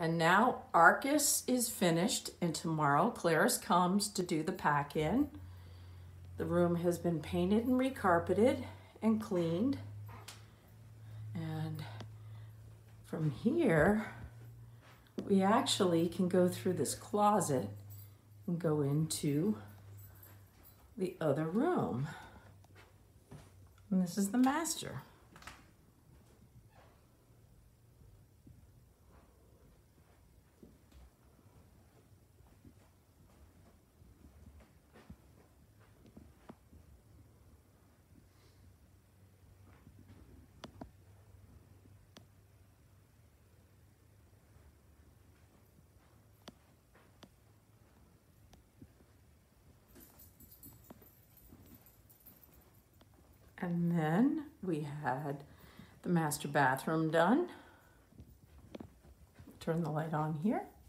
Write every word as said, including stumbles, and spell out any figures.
And now Arcus is finished, and tomorrow Claris comes to do the pack-in. The room has been painted and recarpeted and cleaned. And from here, we actually can go through this closet and go into the other room. And this is the master. And then we had the master bathroom done. Turn the light on here.